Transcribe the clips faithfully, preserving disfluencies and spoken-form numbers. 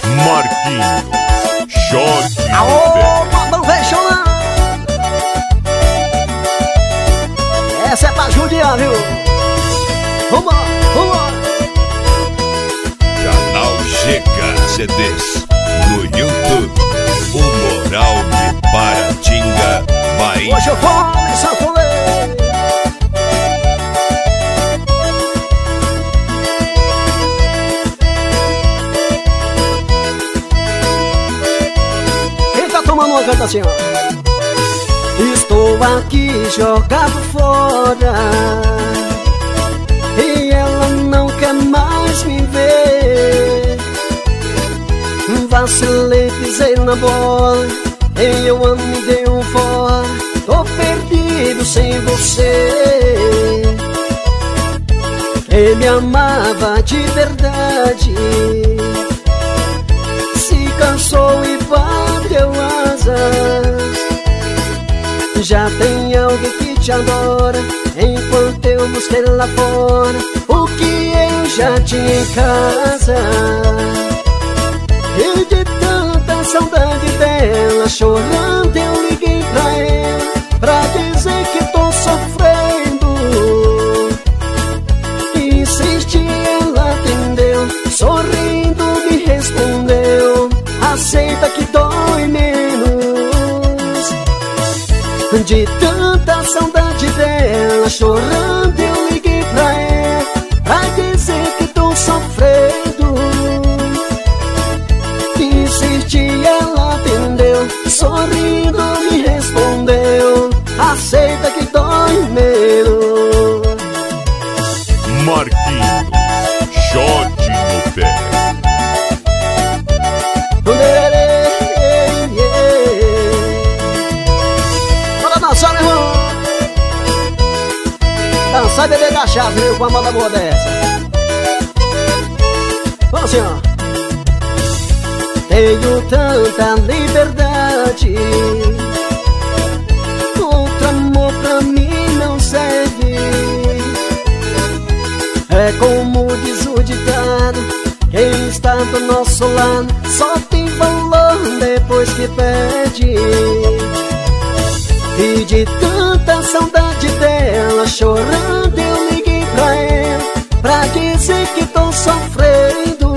Marquinhos, shot. Aô, modão fechou. Essa é pra judiar, viu? Vamos lá, vamos lá. Canal G K C Ds no YouTube. O Moral de Paratinga, Bahia. Hoje eu vou em sanfoneiro. Quem tá tomando uma canta assim, ó? Estou aqui jogado fora e ela não quer mais me ver. Vacilei, pisei na bola, em eu amo me dei um fora. Tô perdido sem você. Quem me amava de verdade se cansou e bateu asas. Já tem alguém que te adora, enquanto eu busquei lá fora o que eu já tinha em casa. E de tanta saudade dela, chorando eu liguei pra ela, pra dizer que tô sofrendo. Insisti, ela atendeu, sorrindo me respondeu: aceita que dói menos. De tanta saudade dela, chorando eu liguei pra ela, pra dizer que tô sofrendo. Insisti, ela atendeu, sorrindo me respondeu: aceita que dói menos. Marquinhos, shot no pé. Dançar, meu irmão. Dançar e beber cachaça, viu? Com a moda boa dessa. Vamos assim, ó. Tenho tanta liberdade, outro amor pra mim não serve. É como diz o ditado: quem está do nosso lado só tem valor depois que perde. E de tanta saudade dela, chorando eu liguei pra ela, pra dizer que tô sofrendo.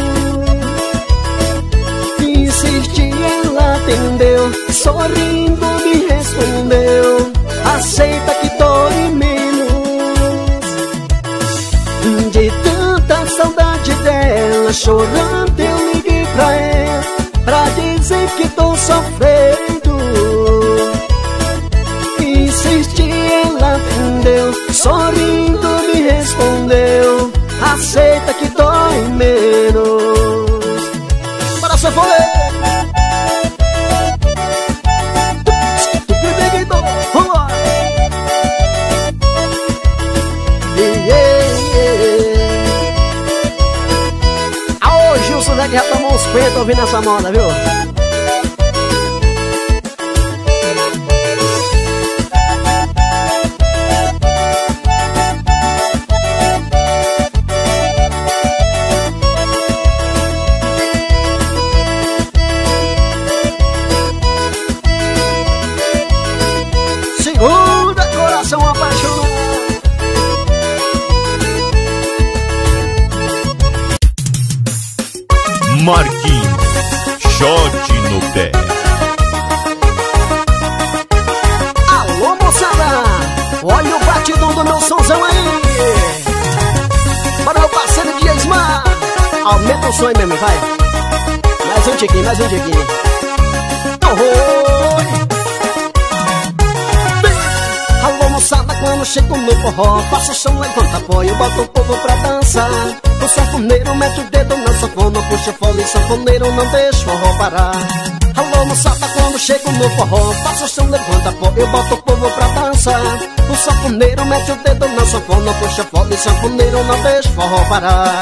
Insisti, ela atendeu, sorrindo me respondeu: aceita que dói menos. De tanta saudade dela, chorando eu liguei pra ela, pra dizer que tô sofrendo. Insisti, ela atendeu, sorrindo me respondeu: aceita que dói menos. Para sanfoneiro. Aô, Gilson, né, que já tomou uns peitos ouvindo essa moda, viu? Segura, coração apaixonado. Marquinhos, shot no pé. Alô, moçada, olha o batidão do meu somzão aí. Para meu parceiro de Esmar, aumenta o som aí mesmo, vai. Mais um tiquinho, mais um tiquinho. Oh, alô, moçada, quando chego no forró, faço o som, levanta apoio, boto o povo pra dançar. O sanfoneiro mete o dedo na sanfona, puxa fole, sanfoneiro não deixa o forró parar. Alô, moçada, quando chego no forró, faço o som, levanta apoio, boto o povo pra dançar. O sanfoneiro mete o dedo na sanfona, puxa fole, sanfoneiro não deixa o forró parar.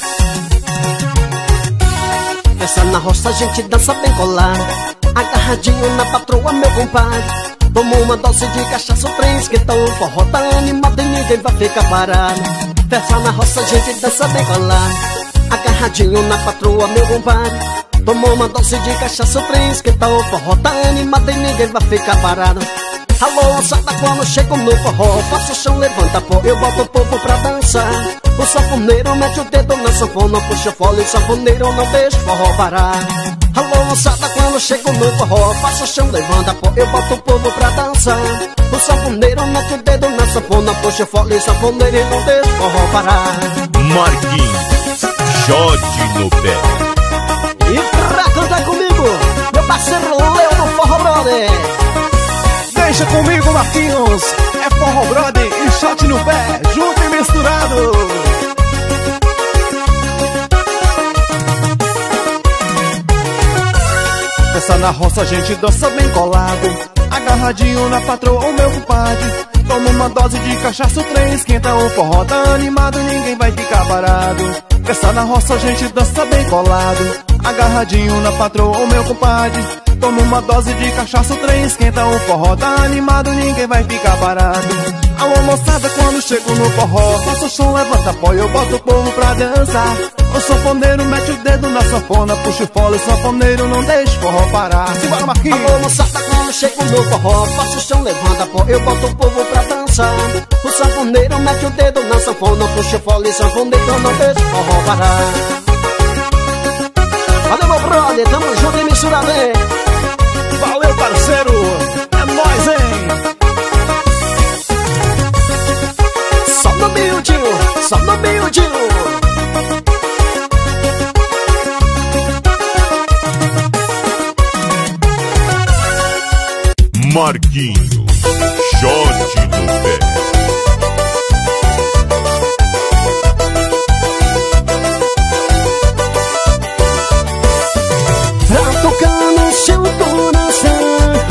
Essa na roça a gente dança bem colado, agarradinho na patroa, meu compadre. Tomo uma dose de cachaça, o trem esquenta, o forró tá animado e ninguém vai ficar parado. Festa na roça, a gente dança bem colado, agarradinho na patroa, meu compadre. Tomou uma dose de cachaça, o trem esquenta, o forró tá animado e ninguém vai ficar parado. Alô, moçada, quando chego no forró, faço o chão, levanta pó, eu boto o povo pra dançar. O sanfoneiro mete o dedo na sanfona, puxa o fole, o sanfoneiro não deixa o forró parar. Alô, moçada, quando chego no forró, faço o chão, levanta pó, eu boto o povo pra dançar. O sanfoneiro mete o dedo na sanfona, puxa o fole, o sanfoneiro não deixa o forró parar. Marquinhos, shot no pé. E pra cantar comigo, meu parceiro Leo do Forró Brother. Deixa comigo, Marquinhos, é Forró Brother e shot no pé, junto e misturado. Dança na roça, a gente dança bem colado, agarradinho na patroa, o meu compadre. Toma uma dose de cachaça, o trem esquenta, o forró tá animado, ninguém vai ficar parado. Dança na roça, a gente dança bem colado, agarradinho na patroa, o meu compadre. Toma uma dose de cachaça, o trem esquenta, o forró tá animado, ninguém vai ficar parado. Alô, moçada, quando chego no forró, faço o som, levanta pó, eu boto o povo pra dançar. O sanfoneiro mete o dedo na sanfona, puxa o fole, o sanfoneiro não deixa o forró parar. Simbora, Marquinhos! Alô, moçada, quando chego no forró, faço o chão, levanta pó, eu boto o povo pra dançar. O sanfoneiro mete o dedo na sanfona, puxa o fole, o sanfoneiro não deixa o forró parar. Valeu, meu brother, tamo junto e misturado, hein? Valeu, parceiro, é nóis, hein? Só no miudinho, só no miudinho. Marquinhos, shot no pé. Pra tocar no seu coração,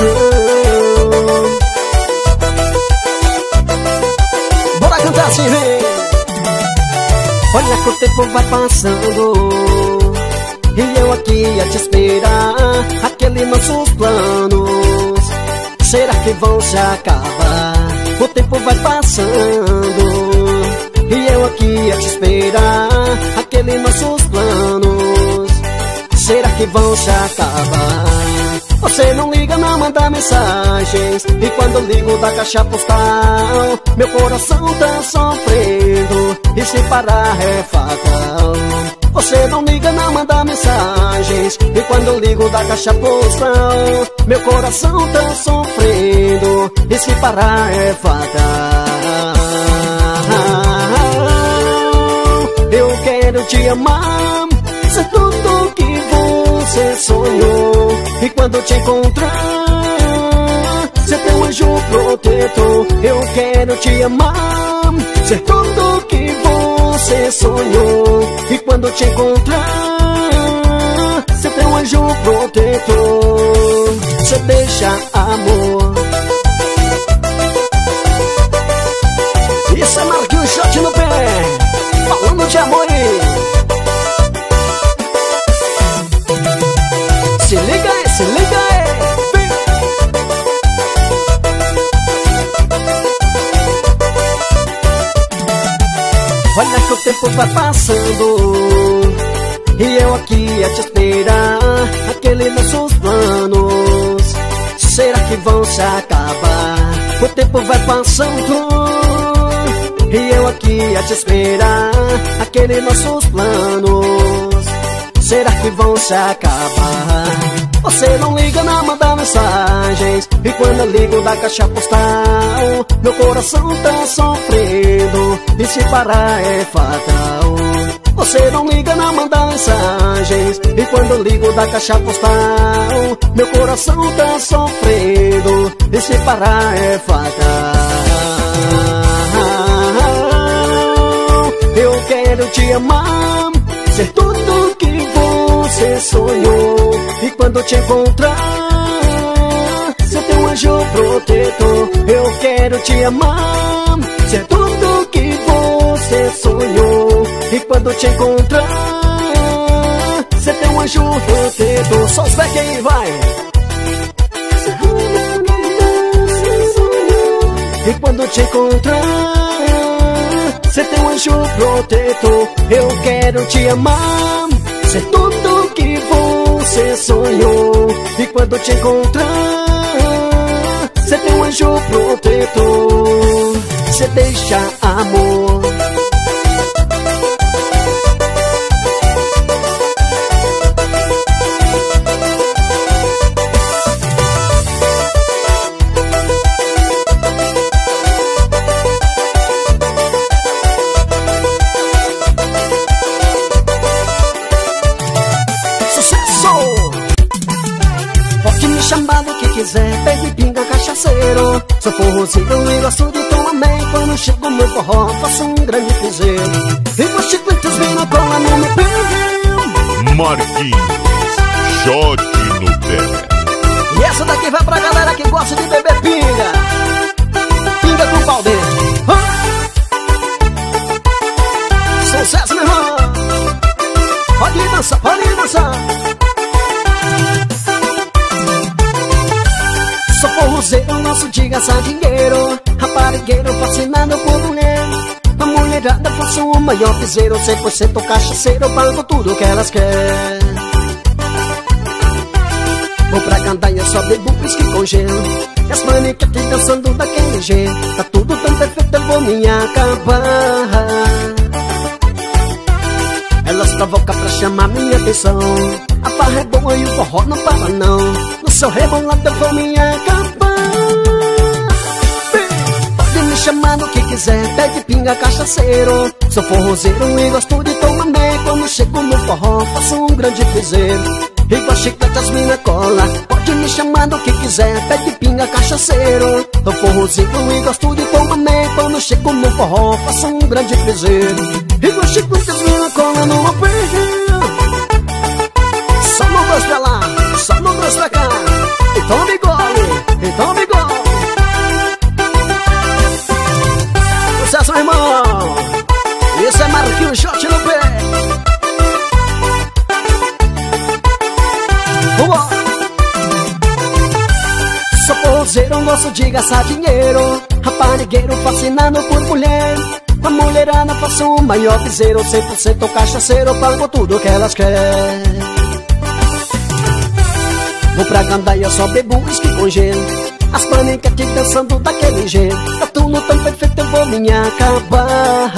bora cantar assim, vem. Olha que o tempo vai passando e eu aqui a te esperar. Aqueles nossos planos, será que vão se acabar? O tempo vai passando e eu aqui a te esperar. Aqueles nossos planos, será que vão se acabar? Você não liga, não manda mensagens, e quando eu ligo da caixa postal, meu coração tá sofrendo, e se parar é fatal. Você não liga, não manda mensagens, e quando eu ligo da caixa postal, meu coração tá sofrendo, e se parar é fatal. Eu quero te amar, ser tudo que você sonhou, e quando te encontrar, ser teu anjo protetor. Eu quero te amar, ser tudo que você sonhou, e quando te encontrar, ser teu anjo protetor. Você deixa amor. Isso é Marquinhos, shot no pé, falando de amor aí. Se liga aí, se liga aí. Vem. Olha que o tempo vai passando e eu aqui a te esperar. Aqueles nossos planos, será que vão se acabar? O tempo vai passando e eu aqui a te esperar. Aqueles nossos planos, será que vão se acabar? Você não liga, não manda mensagens, e quando eu ligo da caixa postal, meu coração tá sofrendo, e se parar é fatal. Você não liga, não manda mensagens, e quando eu ligo da caixa postal, meu coração tá sofrendo, e se parar é fatal. Eu quero te amar, ser tudo que você sonhou, e quando te encontrar, ser teu anjo protetor. Eu quero te amar, ser tudo que você sonhou, e quando te encontrar, ser teu anjo protetor. Só os back aí, vai. E quando te encontrar, ser teu anjo protetor. Eu quero te amar, ser tudo que sonho. E quando te encontrar, cê tem um anjo protetor. Cê deixa amor. Baby pinga cachaceiro, sou forrozeiro e gosto de tomar bem. Quando chego no forró, faço um grande piseiro. E vou chicletes vem na cola no meu pé. Marquinhos, shot no pé. E essa daqui vai pra galera que gosta de beber pinga. Pinga com pau dentro. Ah! Sucesso, meu irmão. Pode dançar, pode dançar. Sou forrozeiro, nosso de gastar dinheiro. Raparigueiro, fascinado por mulher. A mulherada faço o maior piseiro. Cem por cento cachaceiro, pago tudo que elas querem. Vou pra Gandaia, só bebo whisky com gelo. E as maniquetes dançando daquele jeito. Tá tudo tão perfeito, eu vou me acabar. Elas provocam pra chamar minha atenção. A farra é boa e o forró não para não. No seu rebolado eu vou me acabar. Pode me chamar do que quiser, pede pinga cachaceiro. Sou forrozeiro e gosto de tomar bem. Quando chego no forró faço um grande piseiro. Igual chiclete as mina cola. Pode me chamar do que quiser, pede pinga cachaceiro. Sou forrozeiro e gosto de tomar bem. Quando chego no forró faço um grande piseiro. Igual chiclete as mina cola no meu pé. Só no dois pra lá, só no dois pra cá. Então me gole, então me gole. Sucesso, meu irmão. Isso é Marquinhos, shot no pé. Boa. Sou forrozeiro, gosto de gastar dinheiro. Raparigueiro, fascinado por mulher. A mulherada faço o maior piseiro. Cem por cento cachaceiro, pago tudo que elas querem. Vou pra Gandaia, só bebo whisky com gelo. As paniquetes dançando daquele jeito. Tá tudo tão perfeito, eu vou me acabar.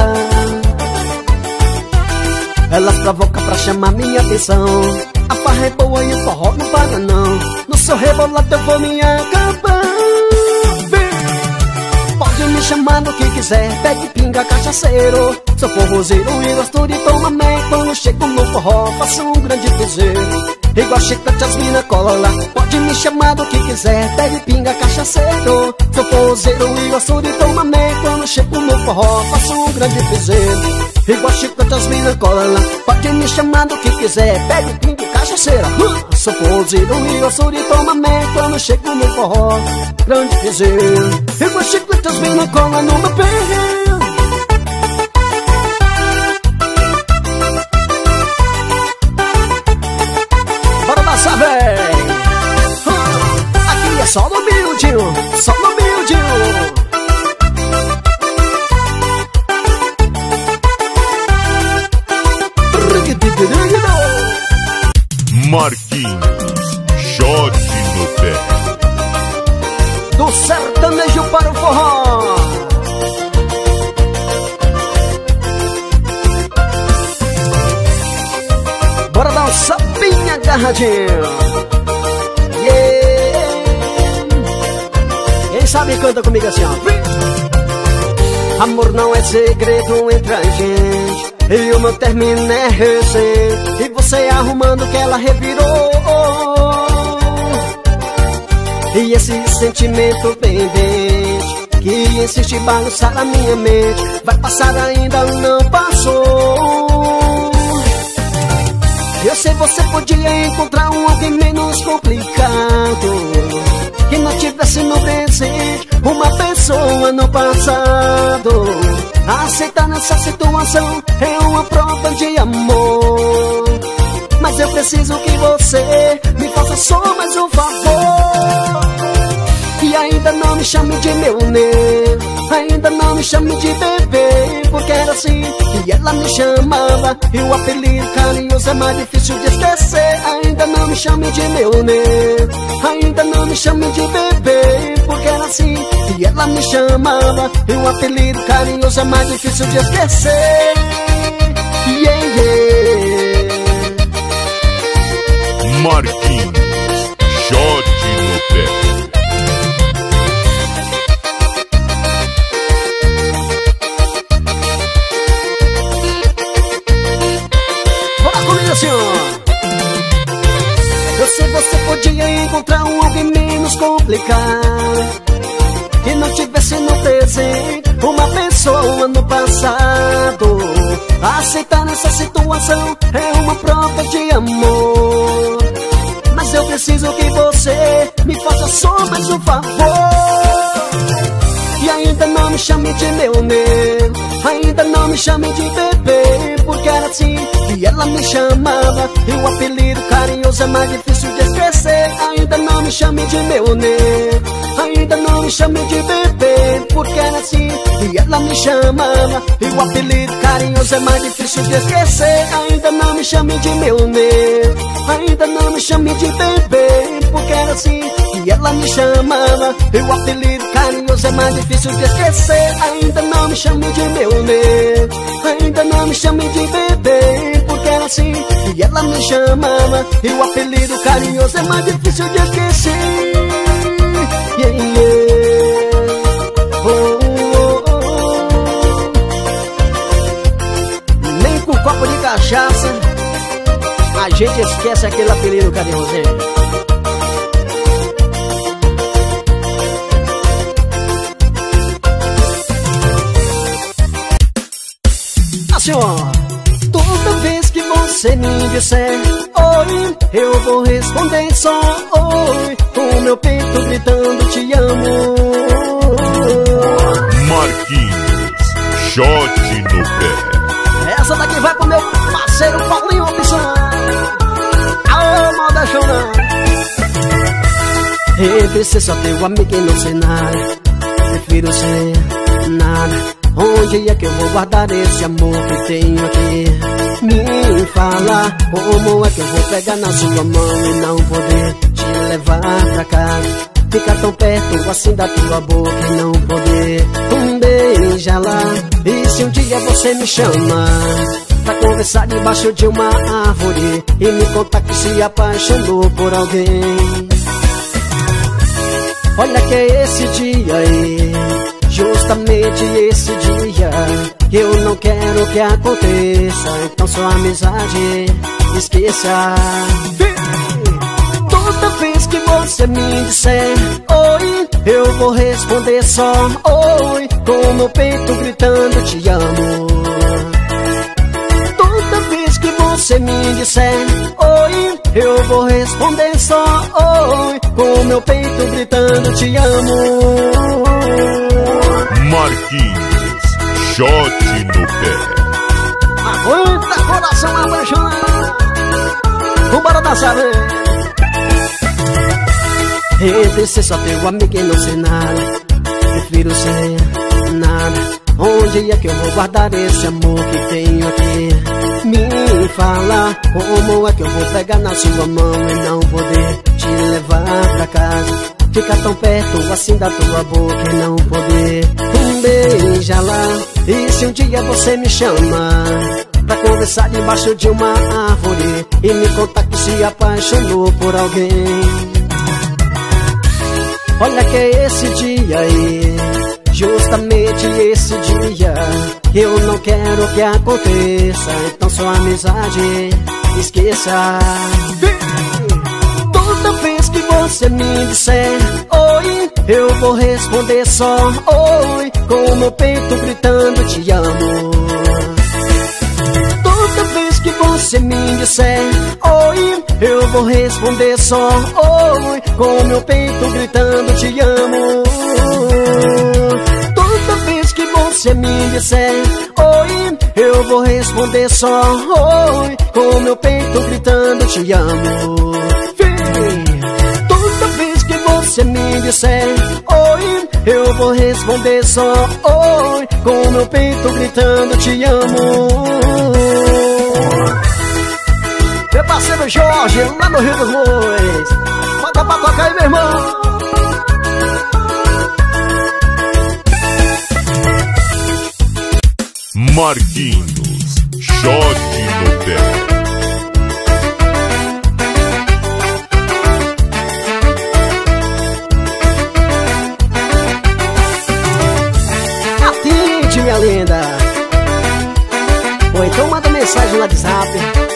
Elas provocam pra chamar minha atenção. A farra é boa e o forró não para não. No seu rebolado eu vou me acabar. Pode me chamar do que quiser, pede pinga cachaceiro. Sou forrozeiro e gosto de tomar bem. Quando chego no forró faço um grande piseiro. Igual chiclete as mina cola. Pode me chamar do que quiser, pede pinga cachaceiro. Sou forrozeiro e gosto de tomar bem. Quando chego no forró faço um grande piseiro. Igual chiclete as mina cola. Pode me chamar do que quiser, pede pinga cachaceiro. uh! Sou forrozeiro e gosto de tomar bem. Quando chego no forró, grande piseiro. Igual chiclete as mina cola no meu pé. Aqui é só no humildinho, só no humildinho. Marquinhos, shot no pé. Do sertanejo para o forró. Bora dar um sapinho agarradinho. Yeah. Quem sabe canta comigo assim, ó. Amor não é segredo entre a gente. E o meu término é recente. E você arrumando que ela revirou. E esse sentimento pendente que insiste em bagunçar a minha mente, vai passar ainda não passou. Eu sei você podia encontrar um alguém menos complicado, que não tivesse no presente uma pessoa no passado. Aceitar nessa situação é uma prova de amor, mas eu preciso que você me faça só mais um favor. E ainda não me chame de meu nego, Ainda não me chame de bebê, porque era assim que ela me chamava. E o apelido carinhoso é mais difícil de esquecer. Ainda não me chame de meu nenê, ainda não me chame de bebê, porque era assim que ela me chamava. E o apelido carinhoso é mais difícil de esquecer. Yeah, yeah. Marquinhos, shot no pé. Eu sei você podia encontrar um alguém menos complicado, que não tivesse no presente uma pessoa no passado. Aceitar nessa situação é uma prova de amor, mas eu preciso que você me faça só mais um favor. E ainda não me chame de meu nego, ainda não me chame de bebê, porque era assim que ela me chamava. E o apelido carinhoso é mais difícil de esquecer. Ainda não me chame de meu nego, ainda não me chame de bebê, porque era assim que ela me chamava. E o apelido carinhoso é mais difícil de esquecer. Ainda não me chame de meu nego, ainda não me chame de bebê, porque era assim que ela me chamava. E o apelido carinhoso é mais difícil de esquecer. Ainda não me chame de meu nego, ainda não me chame de bebê, porque era assim que ela me chamava. E o apelido carinhoso é mais difícil de esquecer. Yeah, yeah. Oh, oh, oh. Nem com copo de cachaça a gente esquece aquele apelido carinhoso, hein? Assim, ó. Toda vez que você me disser oi, eu vou responder só oi, com o meu peito gritando te amo. Marquinhos, shot no pé. Essa daqui vai pro meu parceiro Paulinho Opção. Alô, moda chorando. Entre ser só teu amigo e não ser nada, prefiro ser nada. Onde é que eu vou guardar esse amor que tenho aqui? Me fala, como é que eu vou pegar na sua mão e não poder te levar pra casa? Ficar tão perto assim da tua boca e não poder um beija lá. E se um dia você me chama pra conversar debaixo de uma árvore e me contar que se apaixonou por alguém, olha que é esse dia aí, justamente esse dia, eu não quero que aconteça. Então sua amizade esqueça. Toda vez que você me disser oi, eu vou responder só oi, com meu peito gritando te amo. Toda vez que você me disser oi, eu vou responder só oi, com meu peito gritando te amo. Marquinhos, shot no pé. Aguenta coração apaixonado, vambora dançar, vem. Entre ser só teu amigo e não ser nada, prefiro ser nada. Onde é que eu vou guardar esse amor que tenho aqui? Me fala, como é que eu vou pegar na sua mão e não poder te levar pra casa? Ficar tão perto assim da tua boca e não poder um beija lá. E se um dia você me chama pra conversar debaixo de uma árvore e me contar que se apaixonou por alguém, olha que é esse dia aí, justamente esse dia, eu não quero que aconteça. Então sua amizade esqueça. Toda vez que você me disser oi, eu vou responder só oi, com meu peito gritando te amo. Toda vez que você me disser oi, eu vou responder só oi, com meu peito gritando te amo. Toda vez que você me disser oi, eu vou responder só oi, com meu peito gritando te amo. Toda vez que você me disser oi, eu vou responder só oi, com o meu peito gritando te amo. Meu parceiro Jorge, lá no Rio dos Bois, bota pra tocar aí, meu irmão. Marquinhos, choque no pé. Minha linda, ou então manda mensagem no WhatsApp.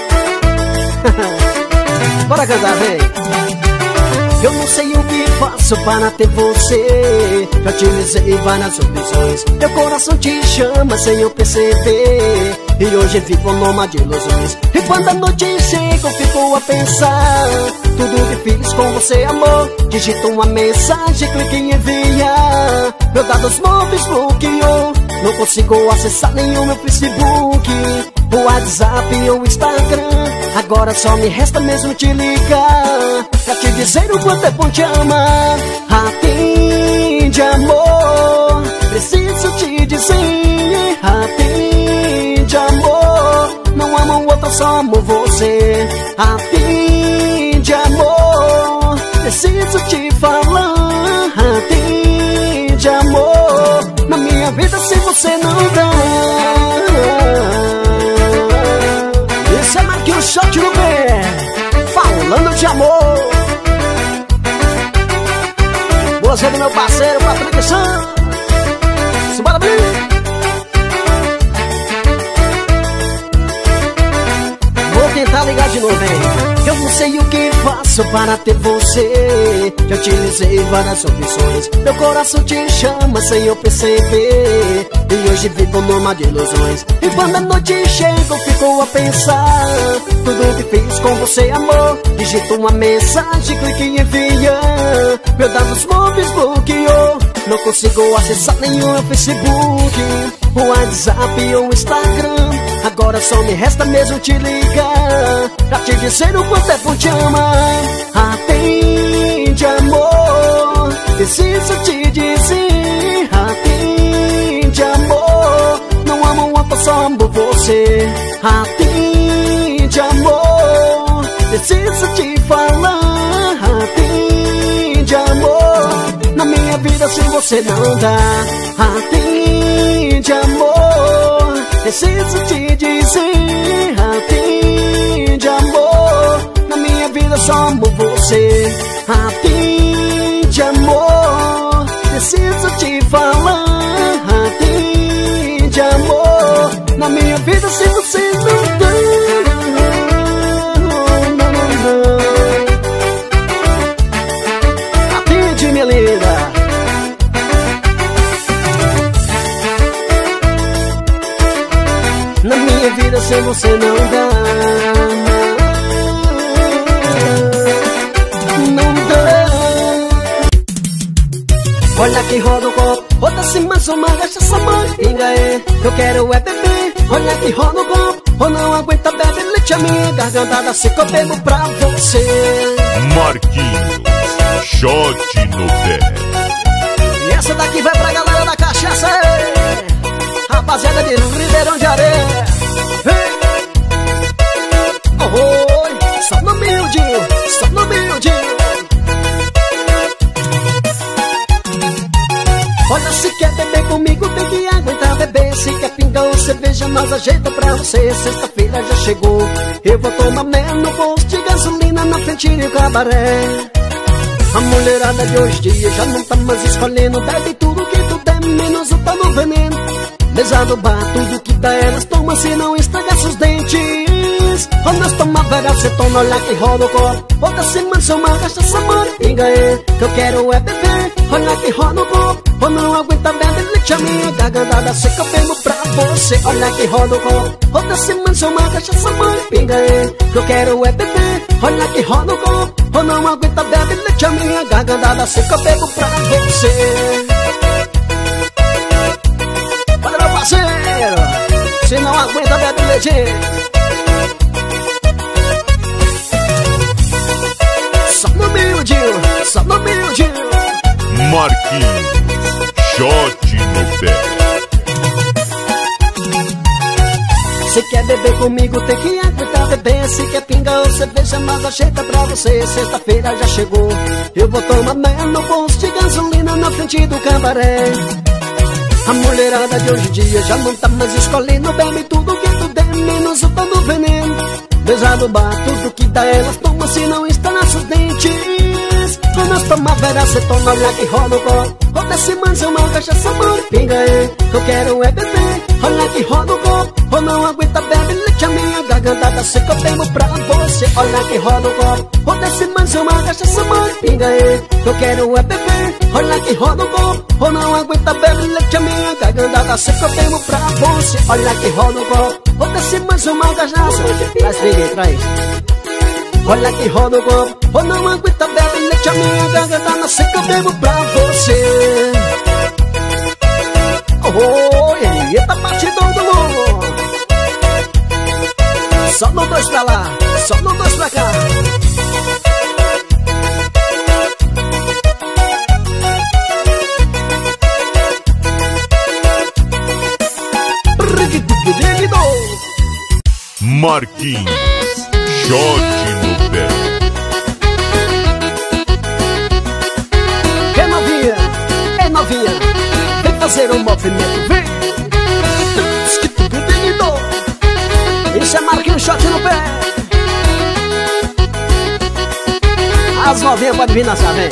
Bora cantar, vem. Eu não sei o que faço para ter você, já te utilizei várias opções. Meu coração te chama sem eu perceber, e hoje vivo numa de ilusões. E quando a noite chega eu fico a pensar tudo que fiz com você, amor. Digito uma mensagem, clique em enviar, meu dados móveis bloqueou. Não consigo acessar nenhum meu Facebook, o WhatsApp ou o Instagram. Agora só me resta mesmo te ligar, pra te dizer o quanto é bom te amar. Atende, amor, preciso te dizer. Atende, amor, não amo outro, só amo você. Atende, amor, preciso te falar. Atende, amor, na minha vida se você não dá. Esse é Marquinhos, choque no pé, falando de amor. Você do meu parceiro Patrick Santos, simbora bem. Vou tentar ligar de novo, hein? Eu não sei o que faço para ter você, já utilizei várias opções. Meu coração te chama sem eu perceber, e hoje vivo numa de ilusões. E quando a noite chega eu fico a pensar tudo que fiz com você, amor. Digito uma mensagem, clique em enviar, meu dados móveis bloqueou. Não consigo acessar nenhum Facebook, o WhatsApp ou o Instagram. Agora só me resta mesmo te ligar, pra te dizer o quanto é bom te amar. Atende, amor, preciso te dizer. Atende, amor, não amo outro, só amo você. Atende, amor, preciso te falar. Atende, amor, na minha vida sem você não dá. Atende, amor, preciso te dizer. Atende, amor, na minha vida só amo você. Atende, amor, preciso te falar. Atende, amor, na minha vida se você não dá. Atende, minha linda. Na minha vida sem você não dá. Não dá. Olha que roda o copo, roda-se mais uma cachaça, mãe, pinga é. Eu quero é beber. Olha que roda o copo, ou não aguenta, bebe leite, a minha garganta se que eu bebo pra você. Marquinhos, choque no pé. E essa daqui vai pra galera da cachaça, é. Rapaziada de Ribeirão de Areia, vem. Oi, só no miudinho, só no miudinho. Olha, se quer beber comigo tem que aguentar beber. Se quer pingar ou cerveja, nós ajeita pra você. Sexta-feira já chegou, eu vou tomar mel no posto de gasolina na frente do cabaré. A mulherada de hoje em dia já não tá mais escolhendo, bebe tudo que tu der, menos o tal do veneno. Mesa do bar, tudo que dá elas toma, se não estraga seus dentes. Quando nós toma velha, cê toma, olha que roda o copo. Outra semana só uma cachaça, mano, pinga é. Que eu quero é beber, olha que roda o copo. Ou não aguenta, bebe leite, a minha garganta se que eu bebo pra você. Olha que roda o copo. Outra semana só uma cachaça, mano, pinga é. Que eu quero é beber, olha que roda o copo. Ou não aguenta, bebe leite, a minha garganta se que eu bebo pra você. Olha, meu parceiro, se não aguenta, bebe leite. Só no miudinho, só no miudinho. Marquinhos, pé. Se quer beber comigo tem que aguentar beber. Se quer pinga ou cerveja, mas ajeita pra você. Sexta-feira já chegou, eu vou tomar mel no posto de gasolina na frente do cabaré. A mulherada de hoje em dia já não tá mais escolhendo. Bebe tudo que tu der, menos o tal do veneno. Beija do bar, tudo que dá elas toma, se não está nossos dentes. Quando nós toma vera, cê toma, olha que rola o copo. Roda se mancha uma cachaça, amor, pinga é. Eu quero é beber, olha que rola o copo. Ou não aguenta, bebe leite, a minha garganta tá seca, eu tenho pra você. Olha que rola o copo. Roda se mancha uma cachaça, amor, pinga é. Eu quero é beber, olha que rola o copo. Ou não aguenta, bebe leite, a minha garganta tá seca, eu tenho pra você. Olha que rola o copo. Roda se mancha uma cachaça. Traz, vem, traz. Olha que roda o copo. Ou não aguenta, bebe leite, a minha garganta na seca, eu bebo pra você. Oh, eita, batidão do lobo. Só no dois pra lá, só no dois pra cá. Marquinhos, shot no pé. É novinha, é novinha, vem fazer um movimento, vem. Isso é Marquinhos, shot no pé. As novinhas podem vir nessa, vem.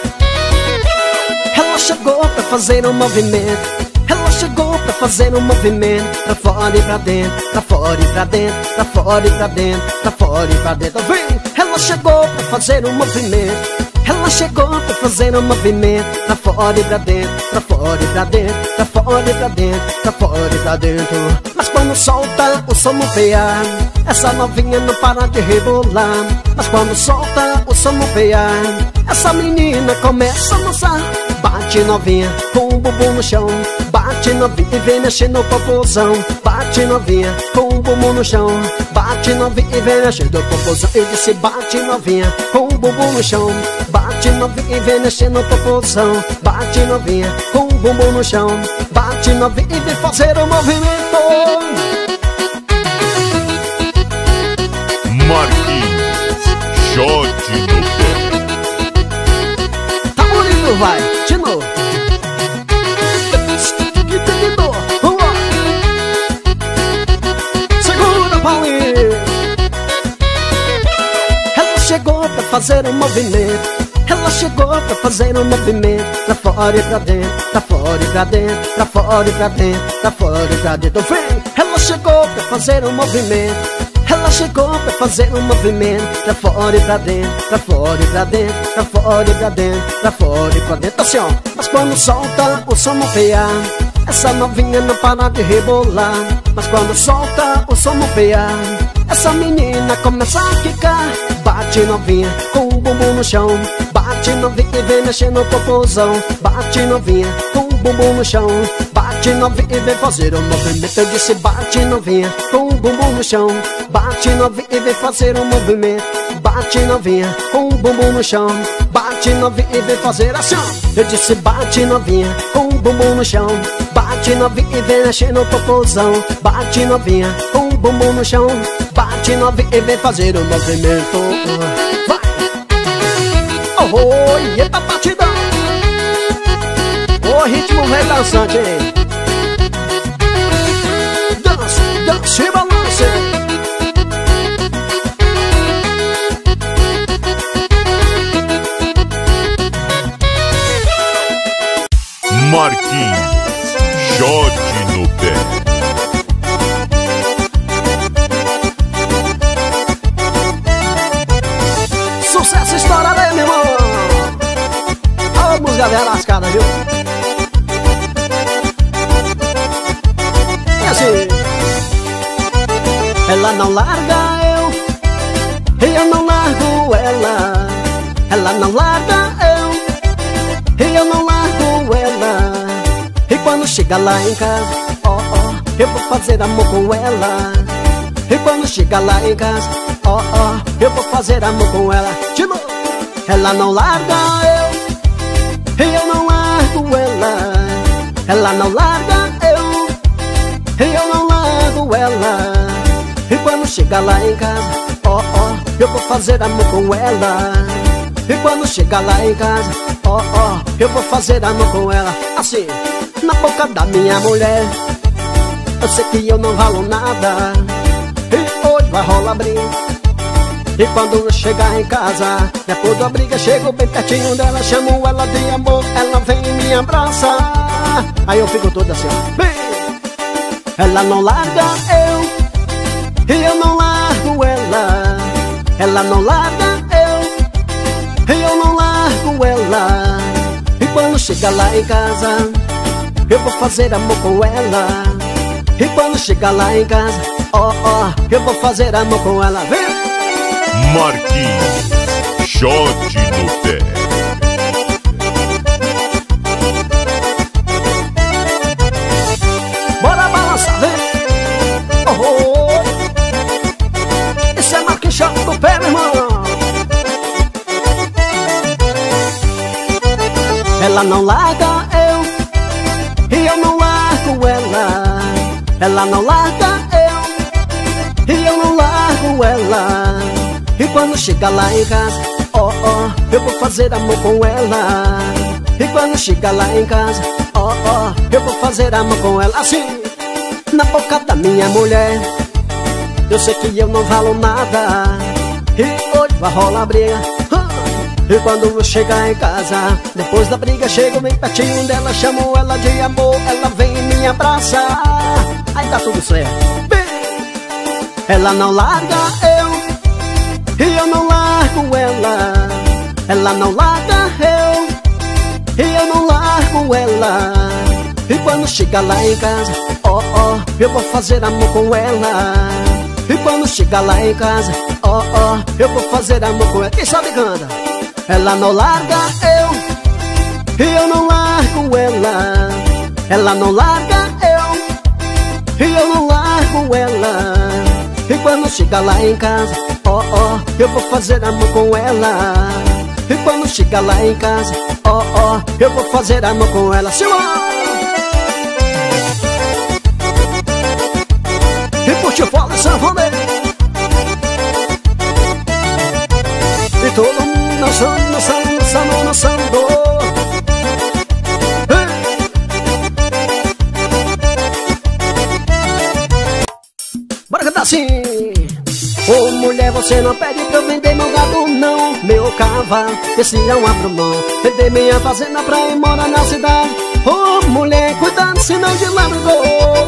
Ela chegou pra fazer um movimento. Ela chegou pra fazer um movimento. Pra fora e pra dentro, pra fora e pra dentro, pra fora e pra dentro, pra fora e pra dentro, vem! Ela chegou pra fazer um movimento. Ela chegou pra fazer um movimento. Pra fora e pra dentro, pra fora e pra dentro, pra fora e pra dentro, pra fora e pra dentro. Mas quando solta o som no P A, essa novinha não para de rebolar. Mas quando solta o som no P A, essa menina começa a dançar. Bate novinha com o bumbum no chão. Bate novinha e vem mexer no popozão. Bate novinha com o bumbum no chão. Bate novinha e vem mexer no popozão. Eu disse bate novinha com o bumbum no chão. Bate novinha e vem mexer no popozão. Bate novinha com o bumbum no chão. Bate novinha e vem fazer o movimento. Marquinhos, shot no pé. Tá bonito, vai, de novo. Segura, Paulinho. Ela chegou pra fazer um movimento. Ela chegou pra fazer um movimento. Pra fora e pra dentro, pra fora e pra dentro, pra fora e pra dentro, pra fora e pra dentro, vem! Ela chegou pra fazer um movimento. Ela chegou pra fazer um movimento. Pra fora e pra dentro, pra fora e pra dentro, pra fora e pra dentro, pra fora e pra dentro, assim ó. Mas quando solta o som no P A, essa novinha não para de rebolar. Mas quando solta o som no P A, essa menina começa a ficar. Bate novinha com o bumbum no chão. Bate novinha e vem mexer no popozão. Bate novinha com o bumbum no chão. Bate novinha e vem fazer um movimento. Eu disse bate novinha com o bumbum no chão. Bate novinha e vem fazer um movimento. Bate novinha com o bumbum no chão. Bate novinha e vem fazer assim ó. Eu disse bate novinha com o bumbum no chão. Bate novinha e vem mexer no popozão. Bate novinha com o bumbum no chão. Bate novinha e vem fazer um movimento. Vai! Oh, oh, eita batidão! O ritmo vem dançante, hein? Dança, dança e balance. Marquinhos, shot no pé. Sucesso, estoura aí, meu irmão. Olha a música velha lascada, viu? E assim, ela não larga eu, e eu não largo ela. Ela não larga eu, e eu não largo ela. E quando chega lá em casa, ó, ó, eu vou fazer amor com ela. E quando chega lá em casa, ó, ó, eu vou fazer amor com ela. De novo. Ela não larga eu, e eu não largo ela. Ela não larga eu, e eu não largo ela. E quando chega lá em casa, ó, ó, eu vou fazer amor com ela. E quando chega lá em casa, ó, ó, eu vou fazer amor com ela. Assim, na boca da minha mulher. Eu sei que eu não valo nada, e hoje vai rolar briga. E quando eu chegar em casa, depois da briga, chego bem pertinho dela, chamo ela de amor, ela vem e me abraça. Aí eu fico todo assim, ó, bem. Ela não larga eu, e eu não largo ela. Ela não larga eu, e eu não largo ela. E quando chega lá em casa, eu vou fazer amor com ela. E quando chega lá em casa, ó, ó, eu vou fazer amor com ela. Vem! Marquinhos, shot no pé. Bora balançar, vem! Oh, oh, oh. Esse é Marquinhos, shot no pé, meu irmão. Ela não larga eu, e eu não largo ela. Ela não larga eu, e eu não largo ela. E quando chega lá em casa, ó, ó, eu vou fazer amor com ela. E quando chega lá em casa, ó, ó, eu vou fazer amor com ela. Assim, na boca da minha mulher. Eu sei que eu não valo nada, e hoje vai rolar briga. E quando eu chegar em casa, depois da briga, chego bem pertinho dela, chamo ela de amor, ela vem e me abraça. Aí tá tudo certo. Bem, ela não larga eu, e eu não largo ela. Ela não larga eu, e eu não largo ela. E quando chega lá em casa, ó, ó, eu vou fazer amor com ela. E quando chega lá em casa, ó, ó, eu vou fazer amor com ela. Quem sabe canta? Ela não larga eu, e eu não largo ela. Ela não larga eu, e eu não largo ela. E quando chega lá em casa, ó, ó, eu vou fazer amor com ela. E quando chega lá em casa, ó, ó, eu vou fazer amor com ela. Simão! E puxa o fole, sanfoneiro. E todo mundo dançando, dançando, dançando, dançando. Bora cantar assim. Ô mulher, você não pede pra eu vender meu gado não. Meu cavalo, esse não abro mão. Vender minha fazenda pra ir morar na cidade. Ô mulher, cuidado senão de lá vou.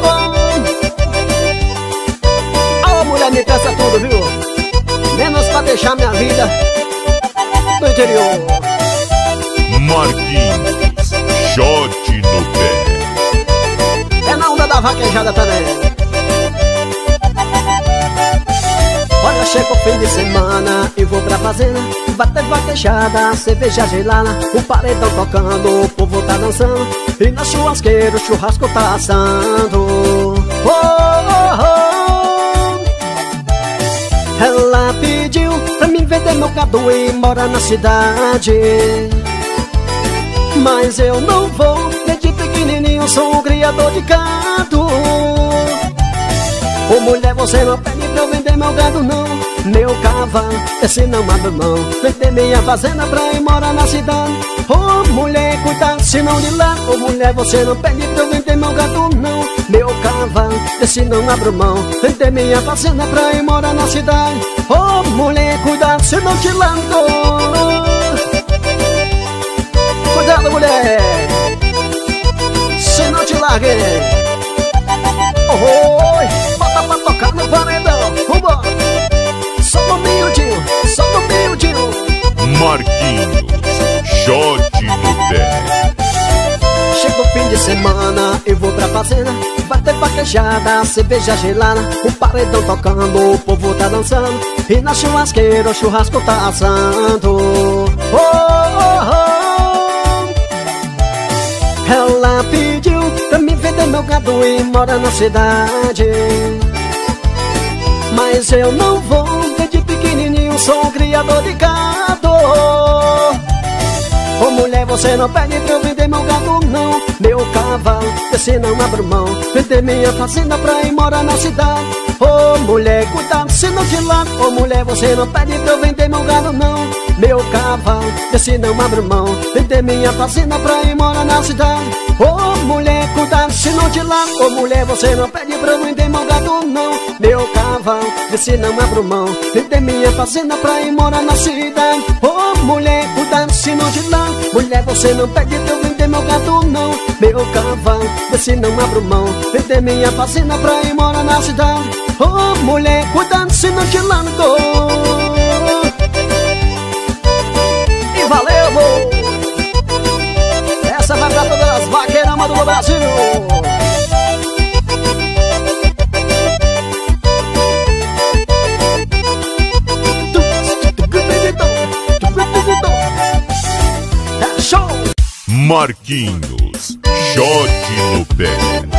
Ô mulher, me peça tudo, viu? Menos pra deixar minha vida do interior. Marquinhos, shot no pé. É na onda da vaquejada também. Olha, chega o fim de semana e vou pra fazenda. Bater vaquejada, cerveja gelada, o paredão tocando, o povo tá dançando. E na churrasqueira o churrasco tá assando. Oh, oh, oh. Ela pediu pra mim vender meu gado e morar na cidade. Mas eu não vou, desde pequenininho sou um criador de gado. Ô mulher, você não pede pra eu vender meu gado não. Meu cavalo, esse não abre mão. Vender minha fazenda pra ir morar na cidade. Ô mulher, cuidado se não de lá. Ô mulher, você não pede pra eu vender meu gado não. Meu cavalo, esse não abre mão. Vender minha fazenda pra ir morar na cidade. Ô mulher, cuidado se não te largo. Cuidado, mulher, se não te largue. Oi, bota pra tocar no paredão. Vambora. Só no miudinho, só no miudinho. Marquinhos, shot no pé. Chega o fim de semana, eu vou pra fazenda. Bater vaquejada, cerveja gelada, o paredão tocando, o povo tá dançando. E na churrasqueira o churrasco tá assando. Oh, oh, oh. Ela pediu pra me vender meu gado e mora na cidade. Mas eu não vou, desde pequenininho sou um criador de gado. Ô mulher, você não pede pra eu vender meu gado não. Meu cavalo, você não abro mão. Vender minha fazenda pra ir morar na cidade. Ô oh, mulher, cuidado se não te largo. Ô oh, mulher, você não pede pra eu vender meu gado não. Meu cavalo, você não abro mão. Vender minha fazenda pra ir morar na cidade. Ô oh, mulher, cuidado se não te largo. Ô oh, mulher, você não pede pra eu vender meu gado não. Meu cavalo, você não abro mão. Vender minha fazenda pra ir morar na cidade. Ô oh, mulher, cuidado se não te largo. Mulher, você não pede pra eu vender meu gado não. Meu cavalo, você não abro mão. Vender minha fazenda pra ir morar na cidade. Ô oh, mulher, cuidado se não te largo. E valeu, amor. Essa vai pra todas as vaqueiramas do Brasil. É show! Marquinhos, shot no pé.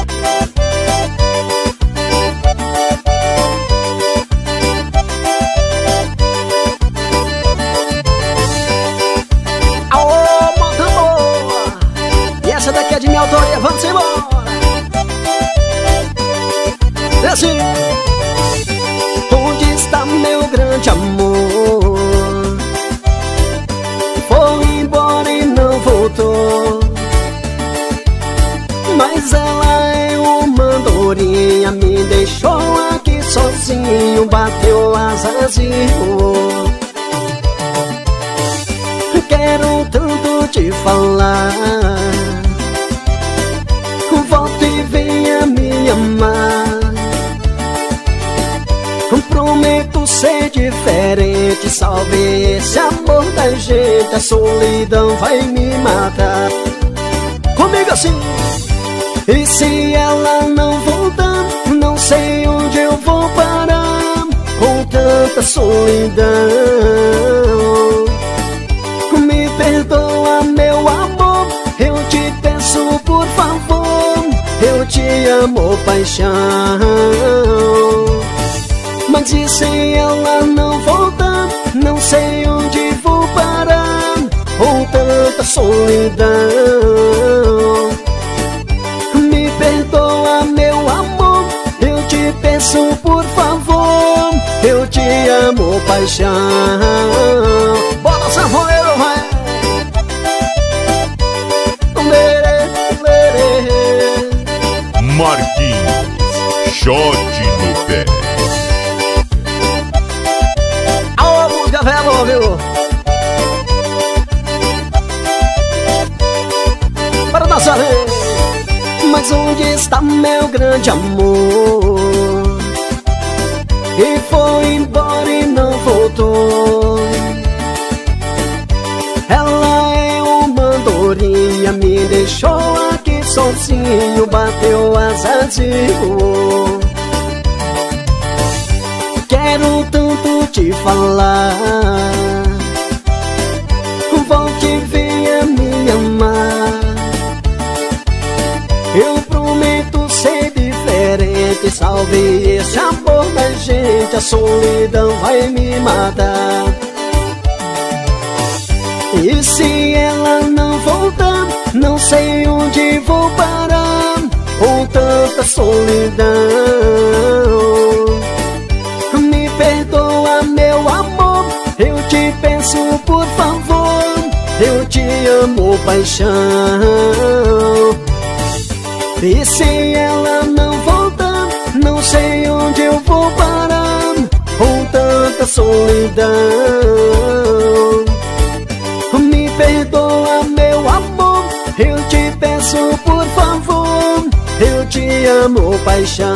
Essa daqui é de minha autoria, vamos embora. Assim. Onde está meu grande amor? Foi embora e não voltou. Mas ela é uma andorinha, me deixou aqui sozinho, bateu asas e voou. Quero tanto te falar, volta e venha me amar. Prometo ser diferente, salve esse amor da gente. A solidão vai me matar. Comigo assim. E se ela não voltar, não sei onde eu vou parar. Com tanta solidão, me perdoa meu amor, eu te peço por favor. Eu te amo, paixão. Mas e se ela não voltar, não sei onde vou parar. Com tanta solidão, me perdoa meu amor, eu te peço por favor. Eu te amo, paixão. Bora, sanfoneiro, vai. Marquinhos, shot no pé. Alô, música velho, viu? Para dançar. Mas onde está meu grande amor? E foi embora e não voltou. Ela é uma andorinha, me deixou aqui sozinho, bateu asas e voou. Quero tanto te falar, volte e venha me amar. Eu prometo ser diferente, salve esse amor da gente. A solidão vai me matar. E se ela não voltar, não sei onde vou parar. Com tanta solidão, me perdoa meu amor, eu te peço por favor. Eu te amo, paixão. E se ela não voltar, não sei onde eu vou parar. Com tanta solidão, me perdoa meu amor, eu te peço por favor. Eu te amo, paixão.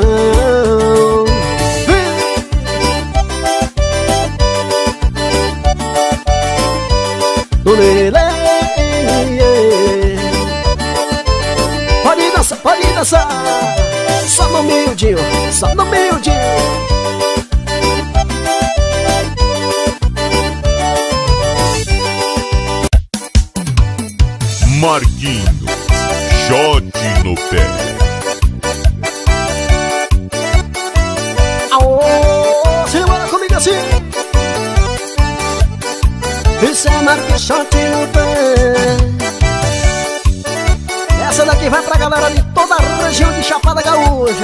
Pode dançar, pode dançar. Só no miudinho, só no miudinho. Marquinhos, shot no pé. Aô, se bora comigo assim. E Isso é Marquinhos no pé. Essa daqui vai pra galera de toda a região de Chapada Gaúcha.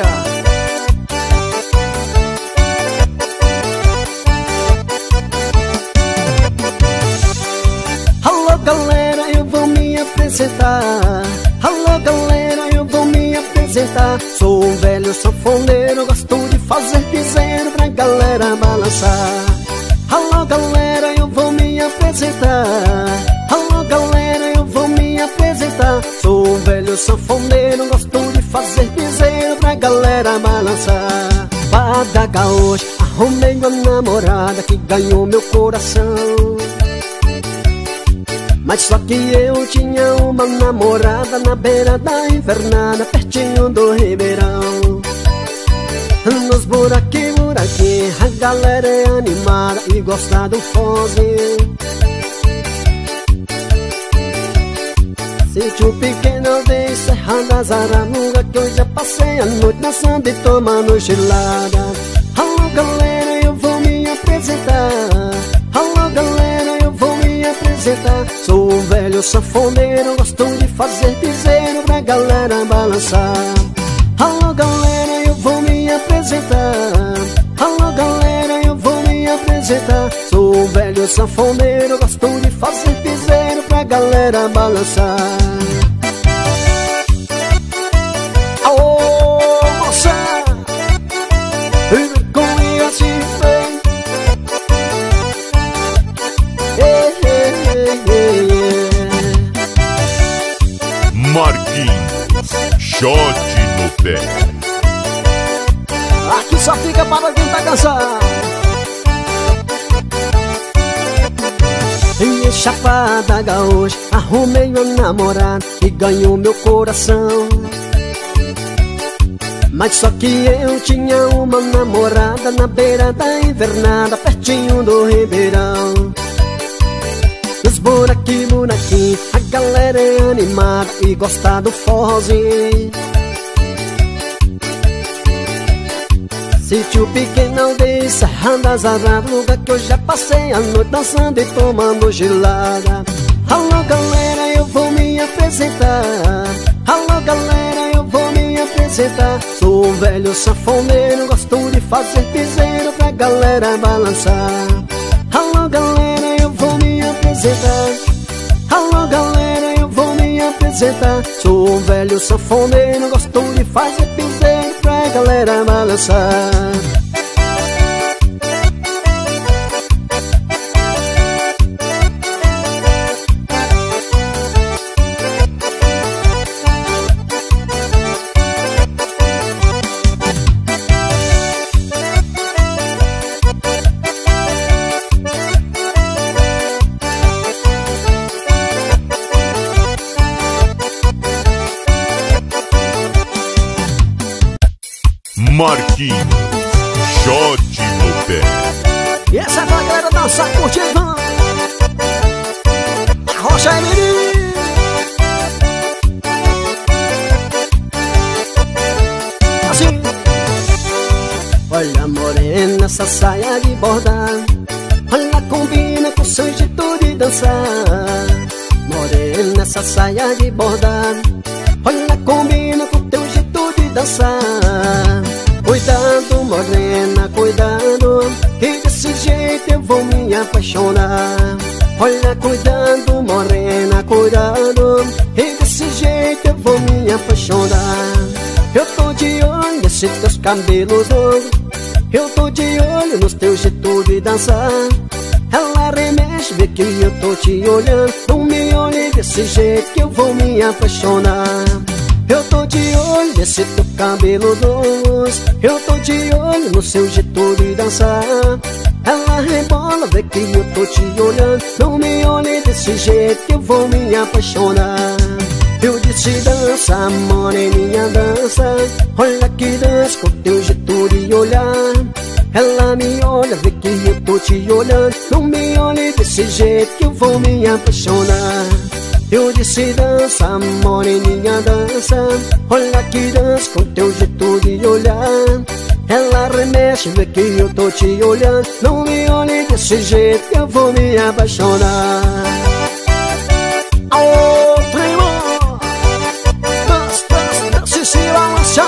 Alô galera, eu vou me apresentar. Alô galera, eu vou me apresentar. Sou um velho sanfoneiro, gosto de fazer piseiro pra galera balançar. Alô galera, eu vou me apresentar. Alô galera, eu vou me apresentar. Sou um velho sanfoneiro, gosto de fazer piseiro pra galera balançar. Chapada Gaúcha, arrumei uma namorada que ganhou meu coração. Mas só que eu tinha uma namorada na beira da invernada, pertinho do Ribeirão. Nos buraquinhos, buraquinhos, a galera é animada e gosta do fozinho. Sítio pequeno de Serra das Aramugas, que eu já passei a noite dançando e tomando gelada. Alô galera, eu vou me apresentar. Alô galera, eu vou me apresentar. Sou um velho sanfoneiro, gosto de fazer piseiro pra galera balançar. Alô galera, eu vou me apresentar. Alô galera, eu vou me apresentar. Sou um velho sanfoneiro, gosto de fazer piseiro pra galera balançar. Alô moça, vem comigo assim vem. Ei, ei, ei, ei. Marquinhos, shot no pé. Aqui só fica para quem tá cansado. E em Chapada Gaúcha, arrumei uma namorada que ganhou meu coração. Mas só que eu tinha uma namorada na beira da invernada, pertinho do Ribeirão. Nos buraquinhos, buraquinhos, a galera é animada e gosta do forrozinho. Sítio pequeno de Serra das Aramugas, que eu já passei a noite dançando e tomando gelada. Alô galera, eu vou me apresentar. Alô galera, eu vou me apresentar. Sou um velho sanfoneiro, gosto de fazer piseiro pra galera balançar. Alô galera, eu vou me apresentar. Alô galera, eu vou me apresentar. Sou um velho sanfoneiro, gosto de fazer piseiro pra galera balançar. Marquinhos, shot no pé. E essa é pra galera dançar curtindo. Rocha é menino. Assim. Olha morena, essa saia de bordar. Olha combina com seu jeito de dançar. Morena, essa saia de bordar. Olha combina com teu jeito de dançar. Cuidado morena, cuidado, que desse jeito eu vou me apaixonar. Olha, cuidado morena, cuidado, que desse jeito eu vou me apaixonar. Eu tô de olho nesses teus cabelos longos, eu tô de olho nos teus jeitos de dançar. Ela remexe, vê que eu tô te olhando, não me olhe desse jeito que eu vou me apaixonar. Eu tô de olho nesse teu cabelo doce, eu tô de olho no seu jeito de dançar. Ela rebola, vê que eu tô te olhando, não me olhe desse jeito que eu vou me apaixonar. Eu disse dança, moreninha dança, olha que dança com teu jeito de olhar. Ela me olha, vê que eu tô te olhando, não me olhe desse jeito que eu vou me apaixonar. Eu disse dança, moreninha dança, olha que dança com teu jeito de olhar. Ela remexe, vê que eu tô te olhando. Não me olhe desse jeito que eu vou me apaixonar. Aô, primo, dança, dança, dança, se balança.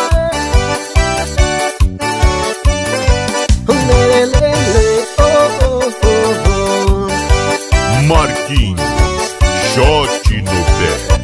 Marquinhos, shot no pé.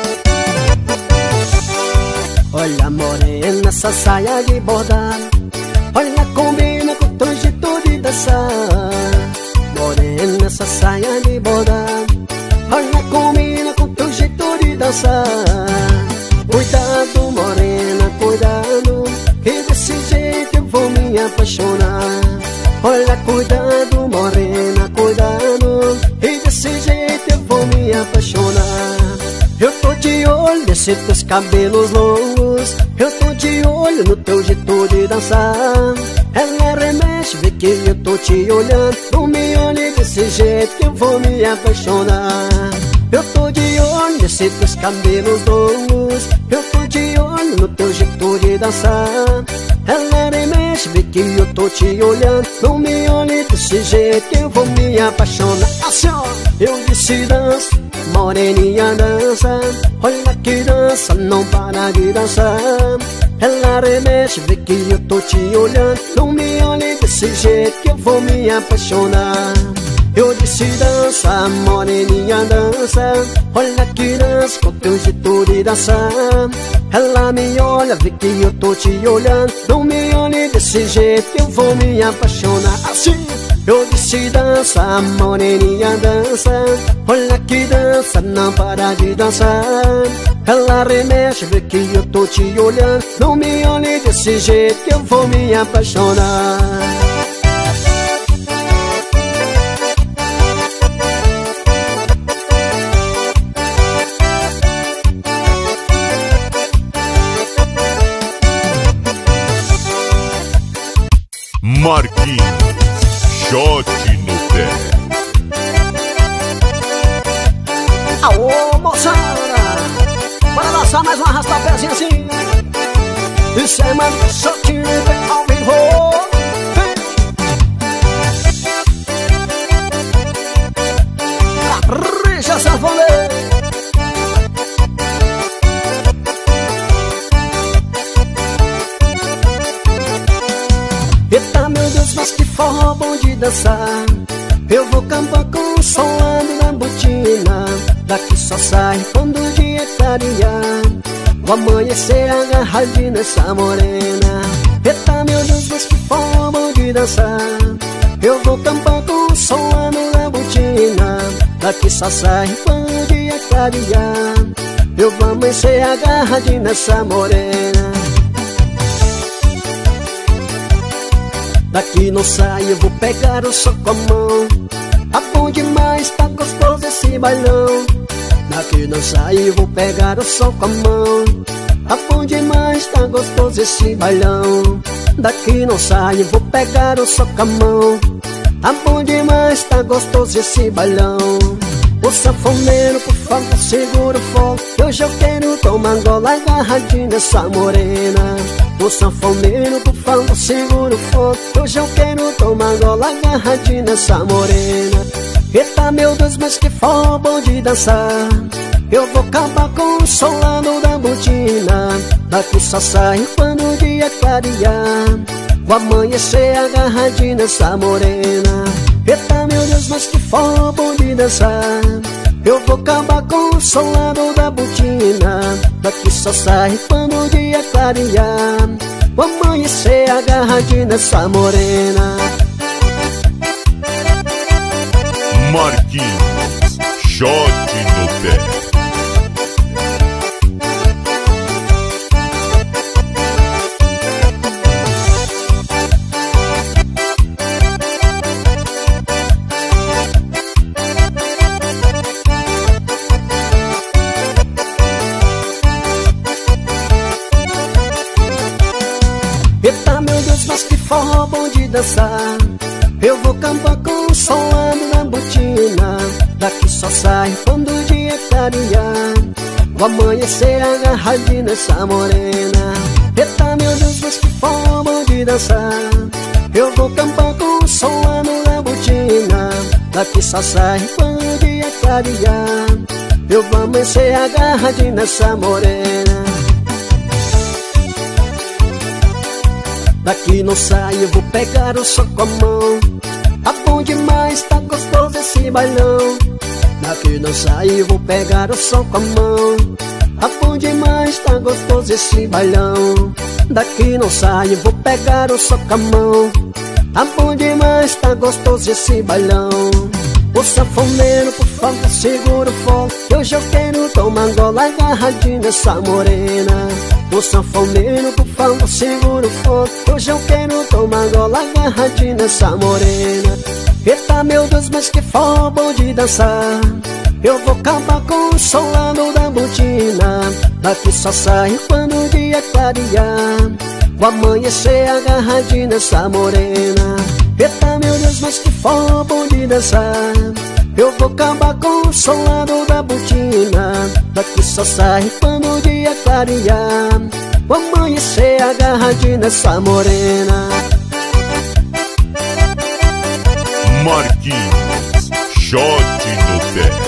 Olha, morena, essa saia de bordado. Olha, combina com o teu jeito de dançar. Morena, essa saia de bordado. Olha, combina com o teu jeito de dançar. Cuidado, morena, cuidado, que desse jeito eu vou me apaixonar. Olha, cuidado, morena, cuidado, e desse jeito eu vou me apaixonar. Eu tô de olho nesses teus cabelos longos, eu tô de olho no teu jeito de dançar. Ela remexe, vê que eu tô te olhando. Não me olhe desse jeito que eu vou me apaixonar. Eu tô de olho nesses teus cabelos longos, eu tô de olho no teu jeito de dançar. Ela remexe, vê que eu tô te olhando. Não me olhe desse jeito que eu vou me apaixonar. Assim ó, eu disse dança, moreninha dança. Olha que dança, não para de dançar. Ela remexe, vê que eu tô te olhando. Não me olhe desse jeito que eu vou me apaixonar. Eu disse dança, moreninha dança. Olha que dança, com teu jeito de dançar. Ela me olha, vê que eu tô te olhando. Não me olhe desse jeito que eu vou me apaixonar. Assim, eu disse dança, moreninha dança. Olha que dança, não para de dançar. Ela remexe, vê que eu tô te olhando. Não me olhe desse jeito que eu vou me apaixonar. Marquinhos, shot no pé. Aô, moçada, bora dançar mais uma arrasta-pézinha assim. Isso é mais shot no pé ao vivo. Capricha, sanfoneiro. Eita, meu Deus, mas que forró bom de dançar. Eu vou cantar com o som na botina. Daqui só sai quando o dia clarear. Vou amanhecer agarradinho nessa morena. Eita, meu Deus, mas que forró bom de dançar. Eu vou cantar com o som na botina. Daqui só sai quando o dia clarear. Eu vou amanhecer agarradinho nessa morena. Daqui não sai, eu vou pegar o som com a mão. Tá bom demais, tá gostoso esse bailão. Daqui não sai, eu vou pegar o som com a mão. Tá bom demais, tá gostoso esse bailão. Daqui não sai, eu vou pegar o som com a mão. Tá bom demais, tá gostoso esse bailão. O sanfoneiro, por favor, segura o fogo. Hoje eu quero tomar gola agarradinho nessa morena. O sanfoneiro, por favor, segura o fogo. Hoje eu quero tomar gola agarradinho nessa morena. Eita, meu Deus, mas que forró bom de dançar. Eu vou acabar com o som lá no da botina. Daqui só sai quando o dia clarear. Vou amanhecer agarradinho nessa morena. Eita, meu Deus, mas que forró bom de dançar. Eu vou acabar com o som lá no da botina. Daqui só sai quando o dia clarear. Vou amanhecer agarradinho nessa morena. Marquinhos, shot no pé. Eita, meu Deus, mas que forró bom de dançar. Eu vou cantar com o som lá na botina. Daqui só sai quando o dia clarear. Vou amanhecer agarradinho nessa morena. Eita meu Deus, mas que forma de dançar. Eu vou campar com o som lá na botina. Daqui só sai quando o dia clarear. Eu vou amanhecer agarradinho nessa morena. Daqui não sai, eu vou pegar o som com a mão. Tá bom demais, tá gostoso esse bailão. Daqui não sai, eu vou pegar o som com a mão. Tá bom demais, tá gostoso esse bailão. Daqui não sai, eu vou pegar o som com a mão. Tá bom demais, tá gostoso esse bailão. O sanfoneiro, por favor, segura o fogo. Hoje eu quero tomar gola agarradinho nessa morena. O sanfoneiro, por favor, segura o fogo. Hoje eu quero tomar gola agarradinho nessa morena. Eita meu Deus, mas que forma bom de dançar. Eu vou acabar com o som lá no da botina. Daqui só sai quando o dia clarear. Vou amanhecer agarradinho nessa morena. Eita meu Deus, mas que forma bom de dançar. Eu vou acabar com o som lá no da botina. Daqui só sai quando o dia clarear. Vou amanhecer agarradinho nessa morena. Marquinhos, shot no pé.